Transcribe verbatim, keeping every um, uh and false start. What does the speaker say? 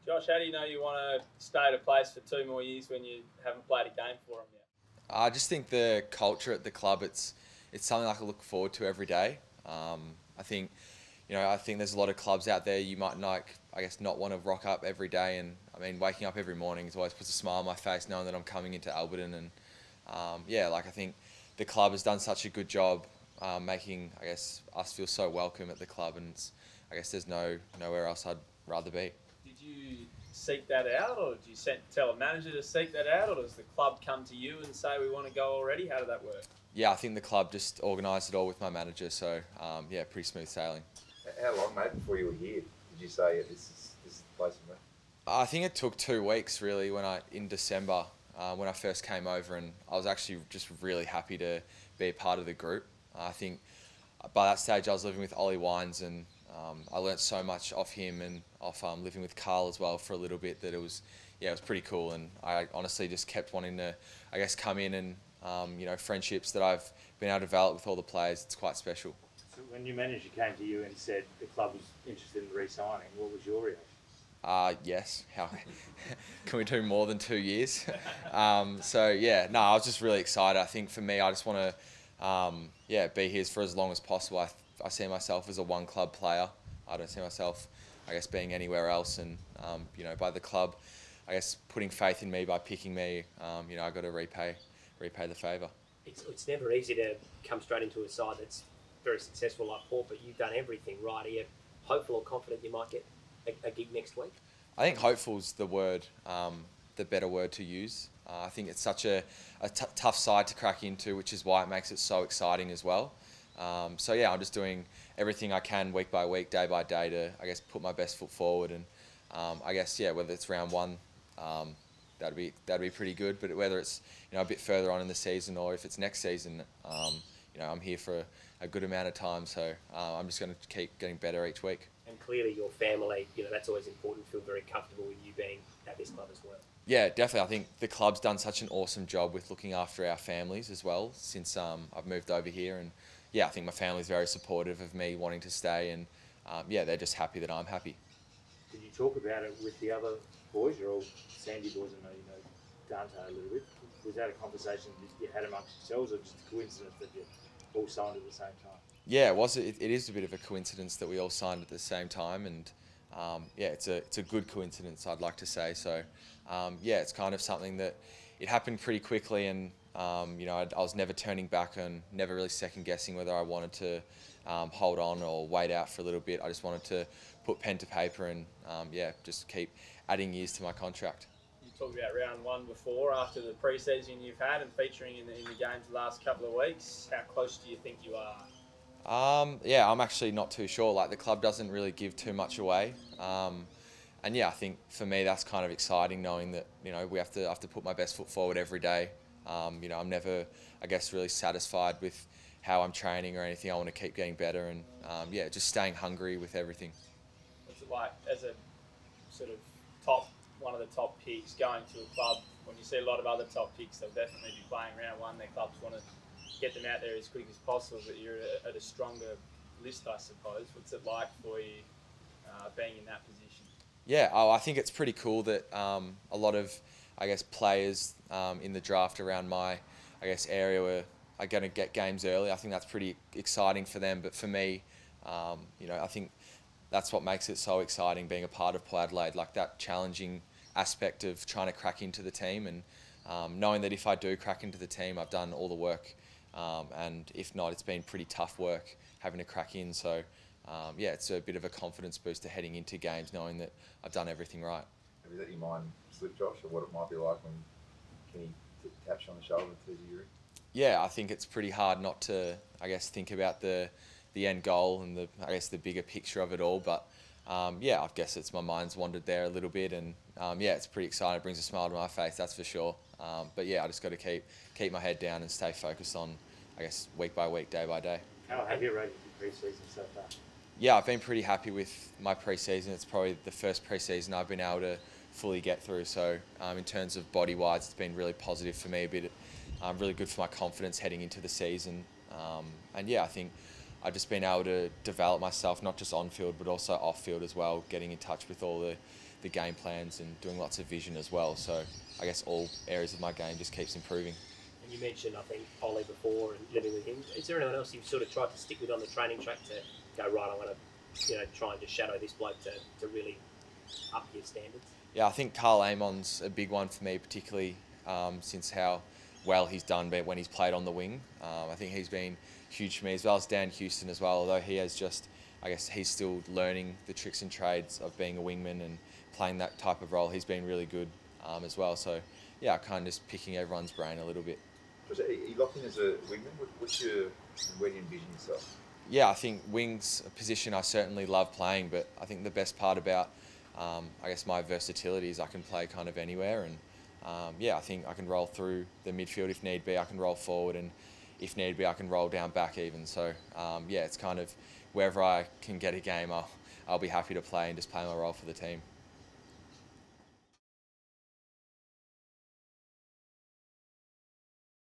Josh, how do you know you want to stay at a place for two more years when you haven't played a game for them yet? I just think the culture at the club, it's it's something I can look forward to every day. Um, I think, you know, I think there's a lot of clubs out there you might not, I guess, not want to rock up every day. And I mean, waking up every morning is always puts a smile on my face knowing that I'm coming into Alberton. And um, yeah, like I think the club has done such a good job um, making, I guess, us feel so welcome at the club. And it's, I guess there's no nowhere else I'd rather be. Did you seek that out, or did you send, tell a manager to seek that out, or does the club come to you and say we want to go already? How did that work? Yeah, I think the club just organised it all with my manager. So um, yeah, pretty smooth sailing. How long, mate, before you were here, did you say yeah, this is this is the place for me? I think it took two weeks really when I in December uh, when I first came over, and I was actually just really happy to be a part of the group. I think by that stage I was living with Ollie Wines, and um, I learnt so much off him and off um, living with Carl as well for a little bit that it was yeah it was pretty cool. And I honestly just kept wanting to I guess come in and um, you know friendships that I've been able to develop with all the players. It's quite special. So when your manager came to you and said the club was interested in re-signing, what was your reaction? Uh, yes. How can we do more than two years? Um, so yeah, no, I was just really excited. I think for me, I just want to, um, yeah, be here for as long as possible. I, I see myself as a one club player. I don't see myself, I guess, being anywhere else. And um, you know, by the club, I guess putting faith in me by picking me, um, you know, I got to repay, repay the favour. It's it's never easy to come straight into a side that's very successful like Port, but you've done everything right. Are you hopeful or confident you might get a, a gig next week? I think hopeful's the word, um, the better word to use. Uh, I think it's such a, a t- tough side to crack into, which is why it makes it so exciting as well. Um, so yeah, I'm just doing everything I can week by week, day by day to, I guess, put my best foot forward. And um, I guess, yeah, whether it's round one, um, that'd be that'd be pretty good. But whether it's you know a bit further on in the season or if it's next season, um, you know, I'm here for a, a good amount of time. So uh, I'm just going to keep getting better each week. And clearly your family, you know, that's always important. Feel very comfortable with you being at this club as well. Yeah, definitely. I think the club's done such an awesome job with looking after our families as well since um, I've moved over here. And yeah, I think my family's very supportive of me wanting to stay. And um, yeah, they're just happy that I'm happy. Did you talk about it with the other boys? You're all Sandy boys, I know you know Dante a little bit. Was that a conversation that you had amongst yourselves, or just a coincidence that you all signed at the same time? Yeah, it was. It, it is a bit of a coincidence that we all signed at the same time, and um, yeah, it's a it's a good coincidence, I'd like to say. So um, yeah, it's kind of something that it happened pretty quickly, and um, you know, I, I was never turning back and never really second guessing whether I wanted to um, hold on or wait out for a little bit. I just wanted to put pen to paper and um, yeah, just keep adding years to my contract. You talked about round one before, after the pre-season you've had and featuring in the, in the games the last couple of weeks. How close do you think you are? Um, yeah, I'm actually not too sure. Like the club doesn't really give too much away, um, and yeah, I think for me that's kind of exciting, knowing that you know we have to have to put my best foot forward every day. Um, you know, I'm never, I guess, really satisfied with how I'm training or anything. I want to keep getting better, and um, yeah, just staying hungry with everything. What's it like as a sort of top, one of the top picks going to a club? When you see a lot of other top picks, they'll definitely be playing round one. Their clubs want to get them out there as quick as possible, but you're at a, at a stronger list, I suppose. What's it like for you uh, being in that position? Yeah, oh, I think it's pretty cool that um, a lot of, I guess, players um, in the draft around my, I guess, area were, are going to get games early. I think that's pretty exciting for them, but for me, um, you know, I think that's what makes it so exciting being a part of Port Adelaide, like that challenging aspect of trying to crack into the team and um, knowing that if I do crack into the team, I've done all the work. Um, and if not, it's been pretty tough work having to crack in. So, um, yeah, it's a bit of a confidence booster heading into games, knowing that I've done everything right. Have you let your mind slip, Josh, or what it might be like when Kenny t- taps you on the shoulder and says you're in? Yeah, I think it's pretty hard not to, I guess, think about the the end goal and the, I guess, the bigger picture of it all. But um, yeah, I guess it's my mind's wandered there a little bit, and um, yeah, it's pretty exciting. It brings a smile to my face, that's for sure. Um, but yeah, I just got to keep keep my head down and stay focused on, I guess, week by week, day by day. How have you rated your pre-season so far? Yeah, I've been pretty happy with my pre-season. It's probably the first pre-season I've been able to fully get through. So um, in terms of body-wise, it's been really positive for me, a bit um, really good for my confidence heading into the season. Um, and yeah, I think I've just been able to develop myself, not just on-field, but also off-field as well, getting in touch with all the, the game plans and doing lots of vision as well. So I guess all areas of my game just keeps improving. And you mentioned, I think, Ollie before and living with him. Is there anyone else you've sort of tried to stick with on the training track to go, right, I'm going to, you know, try and just shadow this bloke to, to really up your standards? Yeah, I think Carl Amon's a big one for me, particularly um, since how well he's done when he's played on the wing. Um, I think he's been huge for me, as well as Dan Houston as well, although he has just, I guess he's still learning the tricks and trades of being a wingman and playing that type of role. He's been really good um, as well. So, yeah, kind of just picking everyone's brain a little bit. Are you locked in as a wingman? What- What's your, where do you envision yourself? Yeah, I think wing's a position I certainly love playing, but I think the best part about, um, I guess, my versatility is I can play kind of anywhere. And um, yeah, I think I can roll through the midfield if need be. I can roll forward, and if need be, I can roll down back even. So um, yeah, it's kind of wherever I can get a game, I'll, I'll be happy to play and just play my role for the team.